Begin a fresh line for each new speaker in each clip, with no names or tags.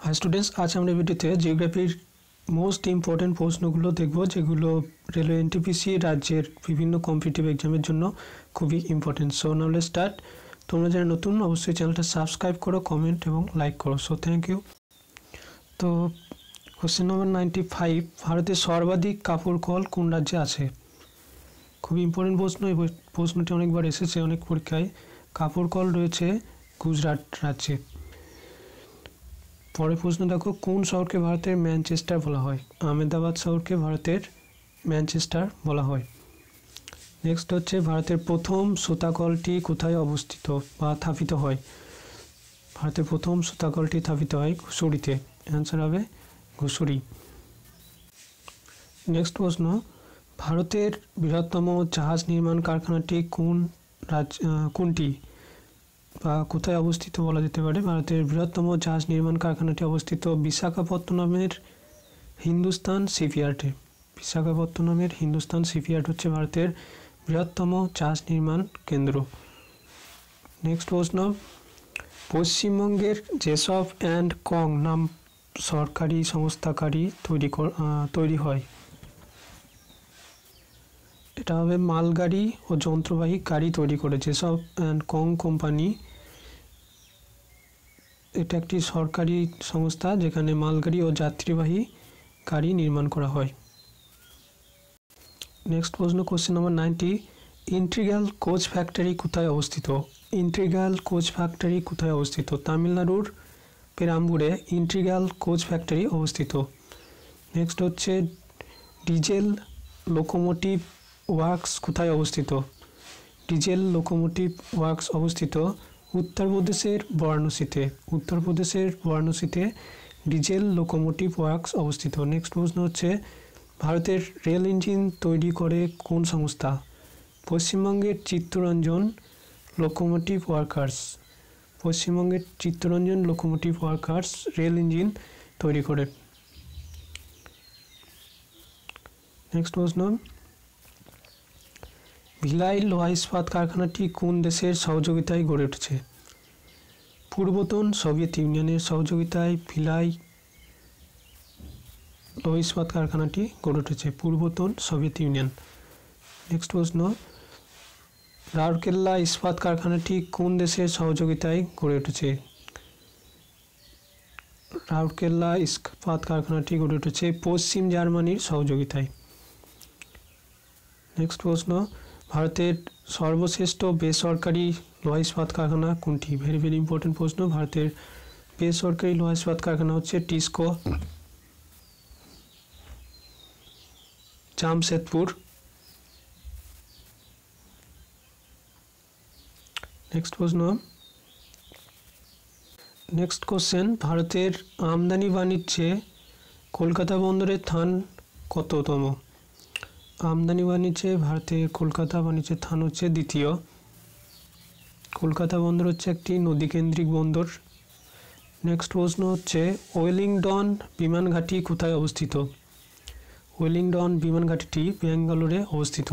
High students, आज আমরা ভিডিওতে জিওগ্রাফির মোস্ট ইম্পর্টেন্ট প্রশ্নগুলো দেখব যেগুলো রেলওয়ে এনটিপিসি রাজ্যের বিভিন্ন কম্পিটিটিভ এক্সামের জন্য খুবই important. So now let's start. তোমরা যারা নতুন অবশ্যই চ্যানেলটা সাবস্ক্রাইব করো, কমেন্ট এবং লাইক করো। So thank you. তো কোশ্চেন নম্বর 95, ভারতের সর্বাধিক কাপড় কল কোন রাজ্যে আছে? খুবই ইম্পর্টেন্ট প্রশ্ন। এই প্রশ্নটি অনেকবার এসেছে অনেক পরীক্ষায়। কাপড় কল রয়েছে গুজরাট রাজ্যে। পরের প্রশ্ন দেখো, কোন শহরকে ভারতের ম্যানচেস্টার বলা হয়? আহমেদাবাদ শহরকে ভারতের ম্যানচেস্টার বলা হয়। নেক্সট হচ্ছে, ভারতের প্রথম সুতাকলটি কোথায় অবস্থিত বা স্থাপিত হয়? ভারতের প্রথম সুতাকলটি স্থাপিত হয় ঘুষুরিতে। অ্যান্সার হবে ঘুষুরি। নেক্সট প্রশ্ন, ভারতের বৃহত্তম জাহাজ নির্মাণ কারখানাটি কোনটি বা কোথায় অবস্থিত বলা যেতে পারে? ভারতের বৃহত্তম জাহাজ নির্মাণ কারখানাটি অবস্থিত বিশাখাপত্তনমের হিন্দুস্তান শিপইয়ার্ডে। বিশাখাপত্তনমের হিন্দুস্তান শিপইয়ার্ড হচ্ছে ভারতের বৃহত্তম জাহাজ নির্মাণ কেন্দ্র। নেক্সট প্রশ্ন, পশ্চিমবঙ্গের জেসফ অ্যান্ড কং নাম সরকারি সংস্থাকারী তৈরি হয়। এটা হবে মালগাড়ি ও যন্ত্রবাহী গাড়ি তৈরি করে জেসফ অ্যান্ড কং কোম্পানি। এটা একটি সরকারি সংস্থা যেখানে মালগাড়ি ও যাত্রীবাহী গাড়ি নির্মাণ করা হয়। নেক্সট প্রশ্ন, question number 90, integral coach factory কোথায় অবস্থিত? ইন্টিগ্রাল কোচ ফ্যাক্টরি কোথায় অবস্থিত? তামিলনাড়ুর পেরাম্বুরে ইন্টিগ্রাল কোচ ফ্যাক্টরি অবস্থিত। নেক্সট হচ্ছে, ডিজেল লোকোমোটিভ ওয়ার্কস কোথায় অবস্থিত? ডিজেল লোকোমোটিভ ওয়ার্কস অবস্থিত উত্তরপ্রদেশের বারাণসীতে। উত্তরপ্রদেশের বারাণসীতে ডিজেল লোকোমোটিভ ওয়ার্কস অবস্থিত। নেক্সট প্রশ্ন হচ্ছে, ভারতের রেল ইঞ্জিন তৈরি করে কোন সংস্থা? পশ্চিমবঙ্গের চিত্তরঞ্জন লোকোমোটিভ ওয়ার্কার্স। পশ্চিমবঙ্গের Chittaranjan locomotive workers rail engine তৈরি করে। নেক্সট প্রশ্ন, ভিলাই লোহা ইস্পাত কারখানাটি কোন দেশের সহযোগিতায় গড়ে উঠেছে? পূর্বতন সোভিয়েত ইউনিয়নের সহযোগিতায় ভিলাই লোহা ইস্পাত কারখানাটি গড়ে উঠেছে, পূর্বতন সোভিয়েত ইউনিয়ন। নেক্সট প্রশ্ন, রাউরকেল্লা ইস্পাত কারখানাটি কোন দেশের সহযোগিতায় গড়ে উঠেছে? রাউরকেল্লা ইস্পাত কারখানাটি গড়ে উঠেছে পশ্চিম জার্মানির সহযোগিতায়। নেক্সট প্রশ্ন, ভারতের সর্বশ্রেষ্ঠ বেসরকারি লোহা ইস্পাত কারখানা কোনটি? ভেরি ভেরি ইম্পর্টেন্ট প্রশ্ন। ভারতের বেসরকারি লোহা ইস্পাত কারখানা হচ্ছে টিসকো জামশেদপুর। নেক্সট প্রশ্ন, নেক্সট কোশ্চেন, ভারতের আমদানি বাণিজ্যে কলকাতা বন্দরের স্থান কততম? আমদানি বাণিজ্যে ভারতের কলকাতা বাণিজ্যের স্থান হচ্ছে দ্বিতীয়। কলকাতা বন্দর হচ্ছে একটি নদীকেন্দ্রিক বন্দর। নেক্সট প্রশ্ন হচ্ছে, ওয়েলিংটন বিমান ঘাঁটি কোথায় অবস্থিত? ওয়েলিংটন বিমান ঘাঁটিটি ব্যাঙ্গালোরে অবস্থিত।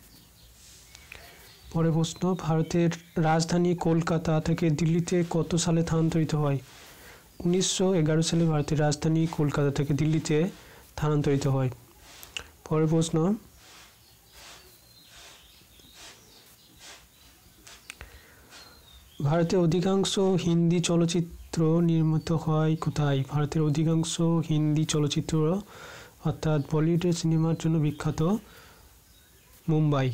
পরের প্রশ্ন, ভারতের রাজধানী কলকাতা থেকে দিল্লিতে কত সালে স্থানান্তরিত হয়? 1911 সালে ভারতের রাজধানী কলকাতা থেকে দিল্লিতে স্থানান্তরিত হয়। পরের প্রশ্ন, ভারতের অধিকাংশ হিন্দি চলচ্চিত্র নির্মিত হয় কোথায়? ভারতের অধিকাংশ হিন্দি চলচ্চিত্র অর্থাৎ বলিউডের সিনেমার জন্য বিখ্যাত মুম্বাই।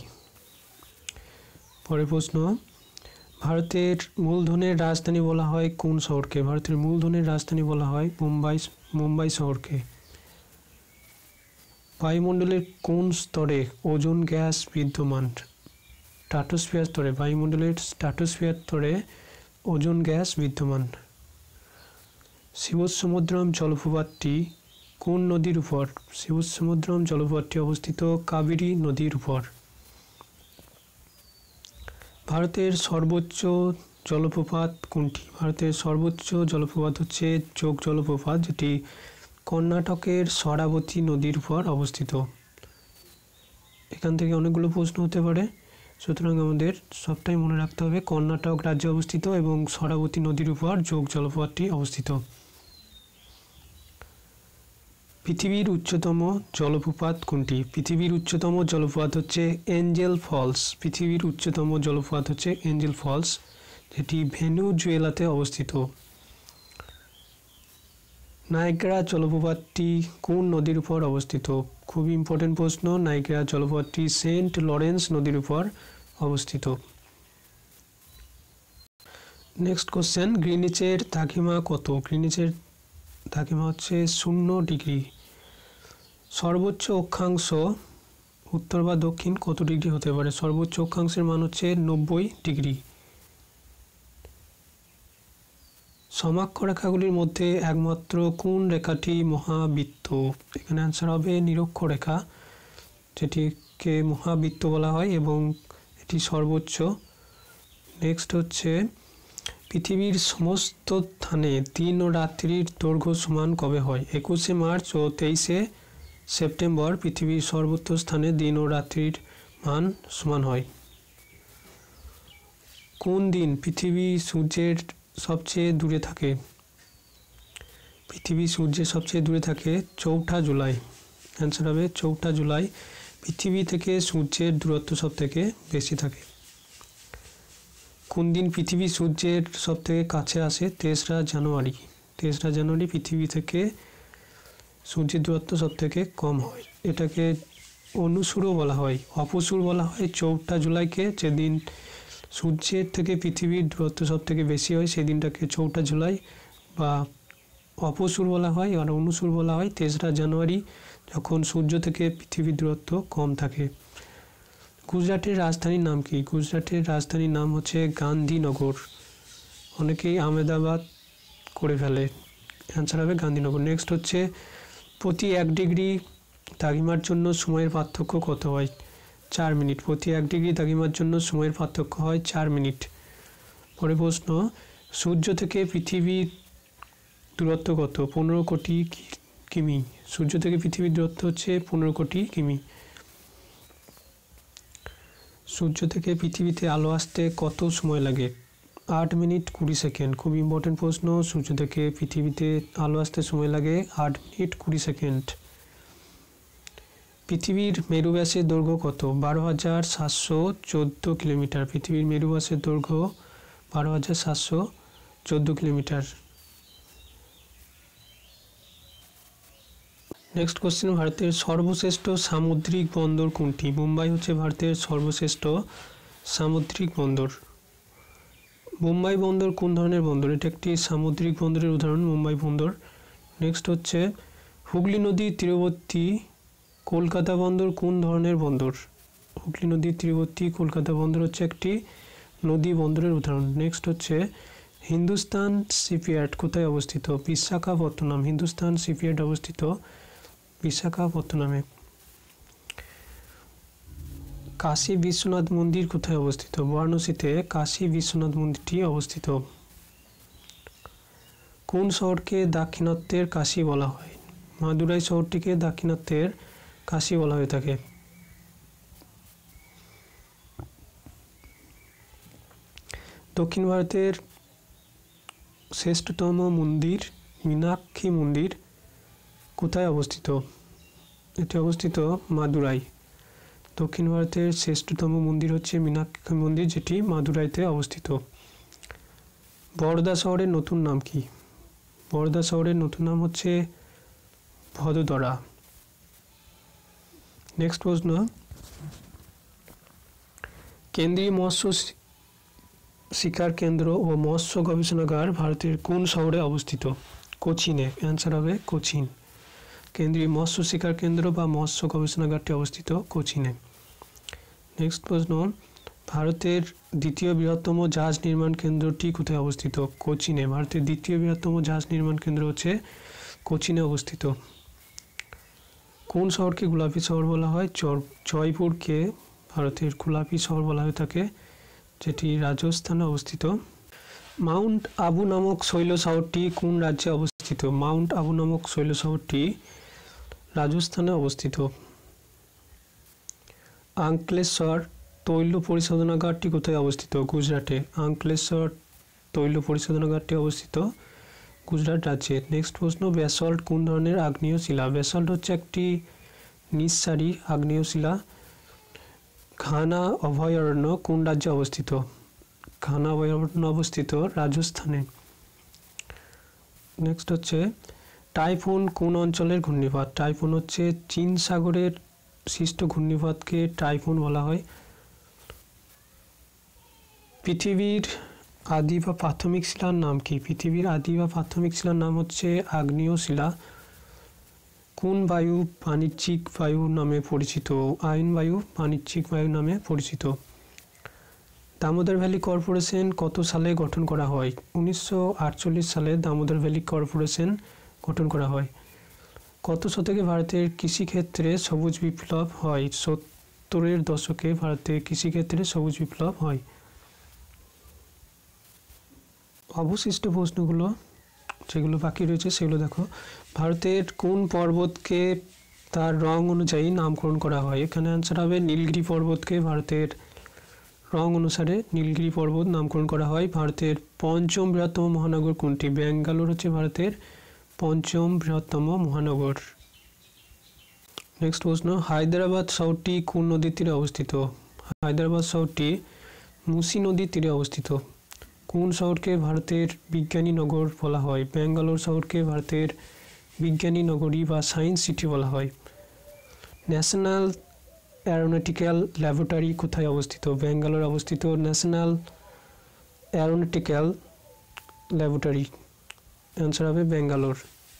পরের প্রশ্ন, ভারতের মূলধনের রাজধানী বলা হয় কোন শহরকে? ভারতের মূলধনের রাজধানী বলা হয় মুম্বাই শহরকে। বায়ুমণ্ডলের কোন স্তরে ওজোন গ্যাস বিদ্যমান? স্ট্র্যাটোস্ফিয়ার স্তরে। বায়ুমণ্ডলের স্ট্র্যাটোস্ফিয়ার স্তরে ওজোন গ্যাস বিদ্যমান। শিবসমুদ্রম জলপ্রপাতটি কোন নদীর উপর? শিবসমুদ্রম জলপ্রপাতটি অবস্থিত কাবেরী নদীর উপর। ভারতের সর্বোচ্চ জলপ্রপাত কোনটি? ভারতের সর্বোচ্চ জলপ্রপাত হচ্ছে যোগ জলপ্রপাত, যেটি কর্ণাটকের শরাবতী নদীর উপর অবস্থিত। এখান থেকে অনেকগুলো প্রশ্ন হতে পারে, সুতরাং আমাদের সবটাই মনে রাখতে হবে কর্ণাটক রাজ্যে অবস্থিত এবং শরাবতী নদীর উপর যোগ জলপ্রপাতটি অবস্থিত। পৃথিবীর উচ্চতম জলপ্রপাত কোনটি? পৃথিবীর উচ্চতম জলপ্রপাত হচ্ছে এঞ্জেল ফলস। পৃথিবীর উচ্চতম জলপ্রপাত হচ্ছে এঞ্জেল ফলস, যেটি ভেনেজুয়েলাতে অবস্থিত। নায়াগ্রা জলপ্রপাতটি কোন নদীর উপর অবস্থিত? খুবই ইম্পর্টেন্ট প্রশ্ন। নায়াগ্রা জলপ্রপাতটি সেন্ট লরেন্স নদীর উপর অবস্থিত। নেক্সট কোশ্চেন, গ্রিনিচের দ্রাঘিমা কত? গ্রিনিচের দ্রাঘিমা হচ্ছে 0 ডিগ্রি। সর্বোচ্চ অক্ষাংশ উত্তর বা দক্ষিণ কত ডিগ্রি হতে পারে? সর্বোচ্চ অক্ষাংশের মান হচ্ছে 90 ডিগ্রি। সমাক্ষরেখাগুলির মধ্যে একমাত্র কোন রেখাটি মহাবৃত্ত? এখানে অ্যান্সার হবে নিরক্ষরেখা, যেটিকে মহাবৃত্ত বলা হয় এবং এটি সর্বোচ্চ। নেক্সট হচ্ছে, পৃথিবীর সমস্ত স্থানে দিন ও রাত্রির দৈর্ঘ্য সমান কবে হয়? 21শে মার্চ ও 23শে সেপ্টেম্বর পৃথিবীর সর্বত্র স্থানে দিন ও রাত্রির মান সমান হয়। কোন দিন পৃথিবী সূর্যের সবচেয়ে দূরে থাকে? পৃথিবী সূর্যের সবচেয়ে দূরে থাকে 4 জুলাই। অ্যান্সার হবে 4 জুলাই। পৃথিবী থেকে সূর্যের দূরত্ব সব থেকে বেশি থাকে। কোন দিন পৃথিবী সূর্যের সব থেকে কাছে আসে? 3রা জানুয়ারি। 3রা জানুয়ারি পৃথিবী থেকে সূর্যের দূরত্ব সব থেকে কম হয়। এটাকে অনুসুরও বলা হয়, অপসুর বলা হয় 4 জুলাইকে। যেদিন সূর্যের থেকে পৃথিবীর দূরত্ব সব থেকে বেশি হয় সেই দিনটাকে 4 জুলাই বা অপসুর বলা হয়, আর অনুসুর বলা হয় 3রা জানুয়ারি, যখন সূর্য থেকে পৃথিবীর দূরত্ব কম থাকে। গুজরাটের রাজধানীর নাম কি? গুজরাটের রাজধানীর নাম হচ্ছে গান্ধীনগর। অনেকেই আহমেদাবাদ করে ফেলে, অ্যান্সার হবে গান্ধীনগর। নেক্সট হচ্ছে, প্রতি 1 ডিগ্রি দ্রাঘিমার জন্য সময়ের পার্থক্য কত হয়? 4 মিনিট। প্রতি 1 ডিগ্রি দ্রাঘিমার জন্য সময়ের পার্থক্য হয় 4 মিনিট। পরে প্রশ্ন, সূর্য থেকে পৃথিবীর দূরত্ব কত? 15 কোটি কিমি। সূর্য থেকে পৃথিবীর দূরত্ব হচ্ছে 15 কোটি কিমি। সূর্য থেকে পৃথিবীতে আলো আসতে কত সময় লাগে? 8 মিনিট 20 সেকেন্ড। খুব ইম্পর্টেন্ট প্রশ্ন। সূর্য থেকে পৃথিবীতে আলো আসতে সময় লাগে 8 মিনিট 20 সেকেন্ড। পৃথিবীর মেরু ব্যাসের দৈর্ঘ্য কত? 12,714 কিলোমিটার। পৃথিবীর মেরু ব্যাসের দৈর্ঘ্য 12,714 কিলোমিটার। নেক্সট কোশ্চেন, ভারতের সর্বশ্রেষ্ঠ সামুদ্রিক বন্দর কোনটি? মুম্বাই হচ্ছে ভারতের সর্বশ্রেষ্ঠ সামুদ্রিক বন্দর। মুম্বাই বন্দর কোন ধরনের বন্দর? এটা একটি সামুদ্রিক বন্দরের উদাহরণ, মুম্বাই বন্দর। নেক্সট হচ্ছে, হুগলি নদীর তীরবর্তী কলকাতা বন্দর কোন ধরনের বন্দর? হুগলি নদীর তীরবর্তী কলকাতা বন্দর হচ্ছে একটি নদী বন্দরের উদাহরণ। নেক্সট হচ্ছে, হিন্দুস্তান শিপইয়ার্ড কোথায় অবস্থিত? বিশাখাপত্তনম। হিন্দুস্তান শিপইয়ার্ড অবস্থিত বিশাখাপত্তনমে। কাশী বিশ্বনাথ মন্দির কোথায় অবস্থিত? বারাণসীতে কাশী বিশ্বনাথ মন্দিরটি অবস্থিত। কোন শহরকে দাক্ষিণাত্যের কাশী বলা হয়? মাদুরাই শহরটিকে দাক্ষিণাত্যের কাশী বলা হয়ে থাকে। দক্ষিণ ভারতের শ্রেষ্ঠতম মন্দির মীনাক্ষী মন্দির কোথায় অবস্থিত? এটি অবস্থিত মাদুরাই। দক্ষিণ ভারতের শ্রেষ্ঠতম মন্দির হচ্ছে মীনাক্ষী মন্দির, যেটি মাদুরাইতে অবস্থিত। বরোদা শহরের নতুন নাম কি? বরোদা শহরের নতুন নাম হচ্ছে ভদোদরা। নেক্সট প্রশ্ন, কেন্দ্রীয় মৎস্য শিকার কেন্দ্র ও মৎস্য গবেষণাগার ভারতের কোন শহরে অবস্থিত? কোচিনে। অ্যান্সার হবে কোচিন। কেন্দ্রীয় মৎস্য শিকার কেন্দ্র বা মৎস্য গবেষণাগারটি অবস্থিত কোচিনে। নেক্সট প্রশ্ন, ভারতের দ্বিতীয় বৃহত্তম জাহাজ নির্মাণ কেন্দ্রটি কোথায় অবস্থিত? কোচিনে। ভারতের দ্বিতীয় বৃহত্তম জাহাজ নির্মাণ কেন্দ্র হচ্ছে কোচিনে অবস্থিত। কোন শহরকে গোলাপি শহর বলা হয়? জয়পুরকে ভারতের গোলাপি শহর বলা হয়ে থাকে, যেটি রাজস্থানে অবস্থিত। মাউন্ট আবু নামক শৈল শহরটি কোন রাজ্যে অবস্থিত? মাউন্ট আবু নামক শৈল শহরটি রাজস্থানে অবস্থিত। আঙ্কলেশ্বর তৈল পরিশোধনাগারটি কোথায় অবস্থিত? গুজরাটে। আঙ্কলেশ্বর তৈল পরিশোধনাগারটি অবস্থিত গুজরাট রাজ্যে। নেক্সট প্রশ্ন, ব্যাসল্ট কোন ধরনের আগ্নেয় শিলা? ব্যাসল্ট হচ্ছে একটি নিঃসারী আগ্নেয় শিলা। ঘানা অভয়ারণ্য কোন রাজ্যে অবস্থিত? ঘানা অভয়ারণ্য অবস্থিত রাজস্থানে। নেক্সট হচ্ছে, টাইফুন কোন অঞ্চলের ঘূর্ণিপাত? টাইফুন হচ্ছে চীন সাগরের সৃষ্ট ঘূর্ণিপাতকে টাইফুন বলা হয়। পৃথিবীর আদি বা প্রাথমিক শিলার নাম কি? পৃথিবীর আদি বা প্রাথমিক শিলার নাম হচ্ছে আগ্নেয় শিলা। কোন বায়ু বাণিজ্যিক বায়ু নামে পরিচিত? আইন বায়ু বাণিজ্যিক বায়ু নামে পরিচিত। দামোদর ভ্যালি কর্পোরেশন কত সালে গঠন করা হয়? 1948 সালে দামোদর ভ্যালি কর্পোরেশন গঠন করা হয়। কত শতকে ভারতের কৃষিক্ষেত্রে সবুজ বিপ্লব হয়? 70-এর দশকে ভারতে কৃষিক্ষেত্রে সবুজ বিপ্লব হয়। অবশিষ্ট প্রশ্নগুলো যেগুলো বাকি রয়েছে সেগুলো দেখো। ভারতের কোন পর্বতকে তার রং অনুযায়ী নামকরণ করা হয়? এখানে অ্যান্সার হবে নীলগিরি পর্বতকে ভারতের রং অনুসারে নীলগিরি পর্বত নামকরণ করা হয়। ভারতের পঞ্চম বৃহত্তম মহানগর কোনটি? ব্যাঙ্গালোর হচ্ছে ভারতের পঞ্চম বৃহত্তম মহানগর। নেক্সট প্রশ্ন, হায়দ্রাবাদ শহরটি কোন নদীর তীরে অবস্থিত? হায়দ্রাবাদ শহরটি মুসি নদীর তীরে অবস্থিত। কোন শহরকে ভারতের বিজ্ঞানী নগর বলা হয়? ব্যাঙ্গালোর শহরকে ভারতের বিজ্ঞানী নগরী বা সায়েন্স সিটি বলা হয়। ন্যাশনাল অ্যারোনটিক্যাল ল্যাবরেটরি কোথায় অবস্থিত? ব্যাঙ্গালোর অবস্থিত ন্যাশনাল অ্যারোনটিক্যাল ল্যাবরেটরি। অ্যান্সার হবে ব্যাঙ্গালোর।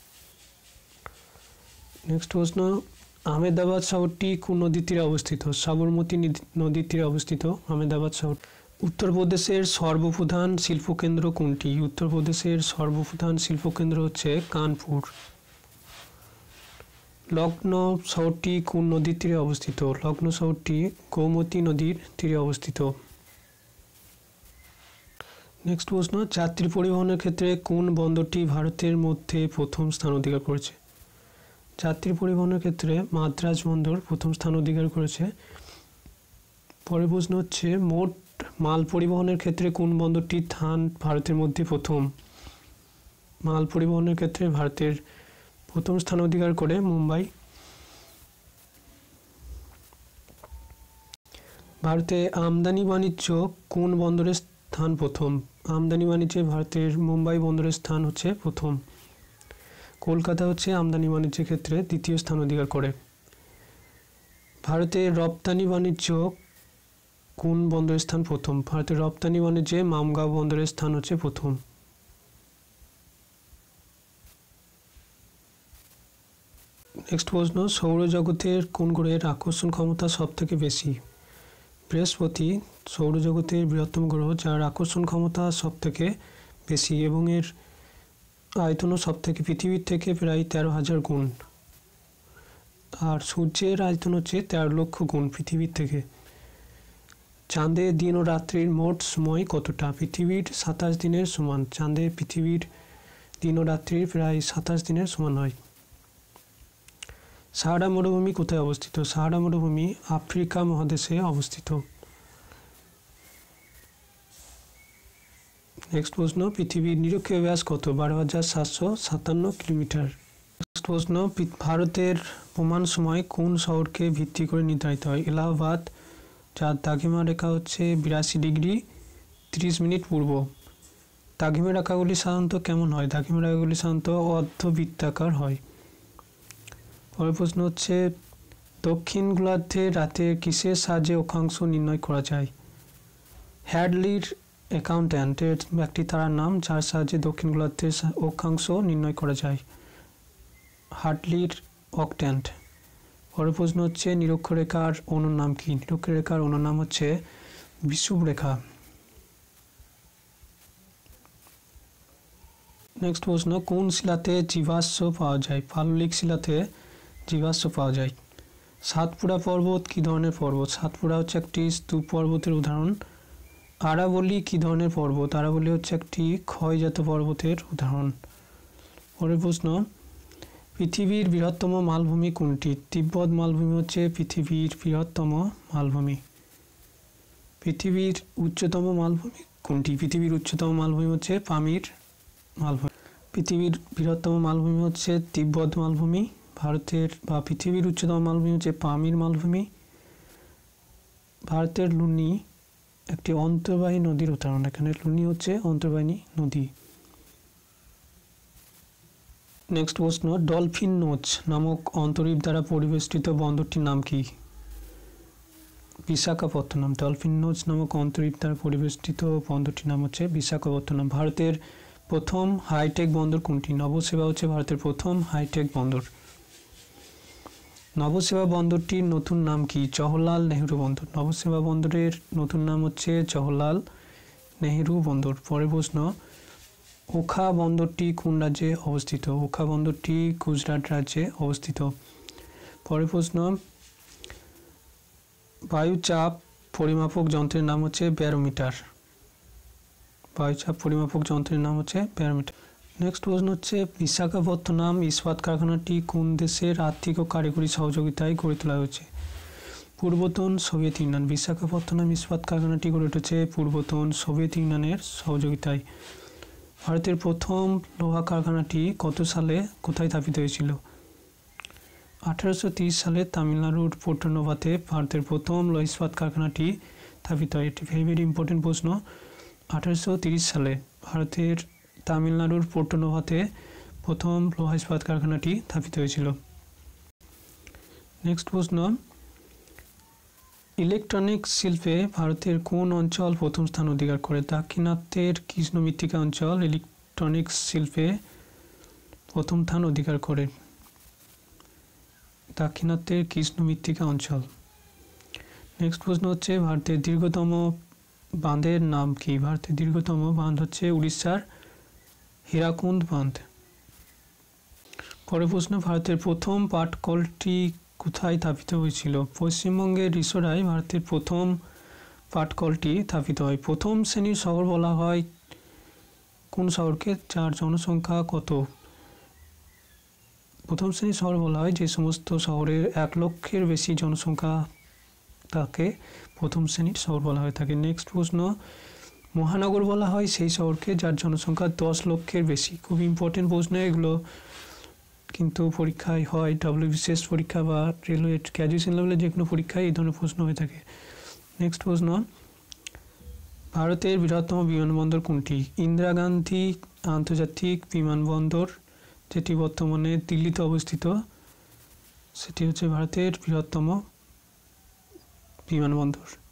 নেক্সট প্রশ্ন, আহমেদাবাদ শহরটি কোন নদীর তীরে অবস্থিত? সাবরমতী নদীর তীরে অবস্থিত আহমেদাবাদ শহর। উত্তরপ্রদেশের সর্বপ্রধান শিল্পকেন্দ্র কোনটি? উত্তরপ্রদেশের সর্বপ্রধান শিল্পকেন্দ্র হচ্ছে কানপুর। লখনৌ শহরটি কোন নদীর তীরে অবস্থিত? লখনৌ শহরটি গোমতী নদীর তীরে অবস্থিত। নেক্সট প্রশ্ন, যাত্রী পরিবহনের ক্ষেত্রে কোন বন্দরটি ভারতের মধ্যে প্রথম স্থান অধিকার করেছে? যাত্রী পরিবহনের ক্ষেত্রে মাদ্রাজ বন্দর প্রথম স্থান অধিকার করেছে। পরের প্রশ্ন হচ্ছে, মোট মাল পরিবহনের ক্ষেত্রে কোন বন্দরটি ভারতের মধ্যে প্রথম? মাল পরিবহনের ক্ষেত্রে ভারতের প্রথম স্থান অধিকার করে মুম্বাই। ভারতে আমদানি বাণিজ্য কোন বন্দরের স্থান প্রথম? আমদানি বাণিজ্যে ভারতের মুম্বাই বন্দরের স্থান হচ্ছে প্রথম। কলকাতা হচ্ছে আমদানি বাণিজ্যের ক্ষেত্রে দ্বিতীয় স্থান অধিকার করে। ভারতের রপ্তানি বাণিজ্য কোন বন্দরের স্থান প্রথম? ভারতের রপ্তানি বাণিজ্যে মামগাঁও বন্দরের স্থান হচ্ছে প্রথম। নেক্সট প্রশ্ন, সৌরজগতের কোন গ্রহের আকর্ষণ ক্ষমতা সব থেকে বেশি? বৃহস্পতি সৌরজগতের বৃহত্তম গ্রহ, যার আকর্ষণ ক্ষমতা সব থেকে বেশি এবং এর আয়তনও সব থেকে পৃথিবীর থেকে প্রায় 13,000 গুণ। আর সূর্যের আয়তন হচ্ছে 13 লক্ষ গুণ পৃথিবীর থেকে। চাঁদে দিন ও রাত্রির মোট সময় কতটা? পৃথিবীর 27 দিনের সমান। চাঁদে পৃথিবীর দিন ও রাত্রির প্রায় 27 দিনের সমান হয়। সাহারা মরুভূমি কোথায় অবস্থিত? সাহারা মরুভূমি আফ্রিকা মহাদেশে অবস্থিত। নেক্সট প্রশ্ন, পৃথিবীর নিরক্ষীয় ব্যাস কত? 12,757 কিলোমিটার। নেক্সট প্রশ্ন, ভারতের প্রমাণ সময় কোন শহরকে ভিত্তি করে নির্ধারিত হয়? এলাহাবাদ, যার দ্রাঘিমা রেখা হচ্ছে 82 ডিগ্রি 30 মিনিট পূর্ব। দ্রাঘিমা রেখাগুলি সাধারণত কেমন হয়? দ্রাঘিমা রেখাগুলি সাধারণত অর্ধবৃত্তাকার হয়। পরের প্রশ্ন হচ্ছে, দক্ষিণ গোলার্ধে রাতে কিসের সাহায্যে অক্ষাংশ নির্ণয় করা যায়? হ্যাডলির অ্যাকাউন্ট্যান্টের একটি তারার নাম, যার সাহায্যে দক্ষিণ গোলার্ধের অক্ষাংশ নির্ণয় করা যায়। হার্টলির অক্ট্যান্ট। পরের প্রশ্ন হচ্ছে, নিরক্ষরেখার অণুর নাম কি? নিরক্ষরেখার অণুর নাম হচ্ছে বিষুবরেখা। নেক্সট প্রশ্ন, কোন শিলাতে জীবাশ্ম পাওয়া যায়? পাললিক শিলাতে জীবাশ্ম পাওয়া যায়। সাতপুরা পর্বত কী ধরনের পর্বত? সাতপুরা হচ্ছে একটি স্তূপ পর্বতের উদাহরণ। আরাবলি কী ধরনের পর্বত? আরাবলি হচ্ছে একটি ক্ষয়জাত পর্বতের উদাহরণ। পরের প্রশ্ন, পৃথিবীর বৃহত্তম মালভূমি কোনটি? তিব্বত মালভূমি হচ্ছে পৃথিবীর বৃহত্তম মালভূমি। পৃথিবীর উচ্চতম মালভূমি কোনটি? পৃথিবীর উচ্চতম মালভূমি হচ্ছে পামির মালভূমি। পৃথিবীর বৃহত্তম মালভূমি হচ্ছে তিব্বত মালভূমি। ভারতের বা পৃথিবীর উচ্চতম মালভূমি হচ্ছে পামির মালভূমি। ভারতের লুনি একটি অন্তর্বাহী নদীর উদাহরণ। এখানে লুনি হচ্ছে অন্তর্বাহী নদী। নেক্সট প্রশ্ন, ডলফিন নোচ নামক অন্তরীপ দ্বারা পরিবেষ্টিত বন্দরটির নাম কি? বিশাখাপত্তনম। ডলফিন নোচ নামক অন্তরীপ দ্বারা পরিবেষ্টিত বন্দরটির নাম হচ্ছে বিশাখাপত্তনম। ভারতের প্রথম হাইটেক বন্দর কোনটি? নবসেবা হচ্ছে ভারতের প্রথম হাইটেক বন্দর। নবসেবা বন্দরটির নতুন নাম কি? জওহরলাল নেহেরু বন্দর। নবসেবা বন্দরের নতুন নাম হচ্ছে জওহরলাল নেহেরু বন্দর। পরের প্রশ্ন, ওখা বন্দরটি কোন রাজ্যে অবস্থিত? ওখা বন্দরটি গুজরাট রাজ্যে অবস্থিত। পরের প্রশ্ন, বায়ুচাপ পরিমাপক যন্ত্রের নাম হচ্ছে ব্যারোমিটার। বায়ুচাপ পরিমাপক যন্ত্রের নাম হচ্ছে ব্যারোমিটার। নেক্সট প্রশ্ন হচ্ছে, বিশাখাপত্তনম ইস্পাত কারখানাটি কোন দেশের আর্থিক ও কারিগরি সহযোগিতায় গড়ে তোলা হয়েছে? পূর্বতন সোভিয়েত ইউনিয়ন। বিশাখাপত্তনম ইস্পাত কারখানাটি গড়ে উঠেছে পূর্বতন সোভিয়েত ইউনিয়নের সহযোগিতায়। ভারতের প্রথম লোহা কারখানাটি কত সালে কোথায় স্থাপিত হয়েছিল? 1830 সালে তামিলনাড়ুর পোর্টনোভাতে ভারতের প্রথম লোহা ইস্পাত কারখানাটি স্থাপিত হয়। এটি ভেরি ভেরি ইম্পর্টেন্ট প্রশ্ন। 1830 সালে ভারতের তামিলনাড়ুর পোর্টনোভাতে প্রথম লোহা ইস্পাত কারখানাটি স্থাপিত হয়েছিল। নেক্সট প্রশ্ন, ইলেকট্রনিক্স শিল্পে ভারতের কোন অঞ্চল প্রথম স্থান অধিকার করে? দাক্ষিণাত্যের কৃষ্ণ মৃত্তিকা অঞ্চল ইলেকট্রনিক্স শিল্পে প্রথম স্থান অধিকার করে। দাক্ষিণাত্যের কৃষ্ণ মৃত্তিকা অঞ্চল। নেক্সট প্রশ্ন হচ্ছে, ভারতের দীর্ঘতম বাঁধের নাম কি? ভারতের দীর্ঘতম বাঁধ হচ্ছে উড়িষ্যার হীরাকুন্দ বাঁধ। পরের প্রশ্ন, ভারতের প্রথম পাটকলটি কোথায় স্থাপিত হয়েছিল? পশ্চিমবঙ্গের রিসোরায় ভারতের প্রথম পাটকলটি স্থাপিত হয়। প্রথম শ্রেণীর শহর বলা হয় কোন শহরকে, যার জনসংখ্যা কত? প্রথম শ্রেণীর শহর বলা হয় যে সমস্ত শহরের 1 লক্ষের বেশি জনসংখ্যা, তাকে প্রথম শ্রেণীর শহর বলা হয়ে থাকে। নেক্সট প্রশ্ন, মহানগর বলা হয় সেই শহরকে যার জনসংখ্যা 10 লক্ষের বেশি। খুব ইম্পর্টেন্ট প্রশ্ন এগুলো, কিন্তু পরীক্ষায় হয়, WBCS পরীক্ষা বা রেলওয়ে গ্র্যাজুয়েশন লেভেলে যে কোনো পরীক্ষায় এই ধরনের প্রশ্ন হয়ে থাকে। নেক্সট প্রশ্ন, ভারতের বৃহত্তম বিমানবন্দর কোনটি? ইন্দিরা গান্ধী আন্তর্জাতিক বিমানবন্দর, যেটি বর্তমানে দিল্লিতে অবস্থিত, সেটি হচ্ছে ভারতের বৃহত্তম বিমানবন্দর।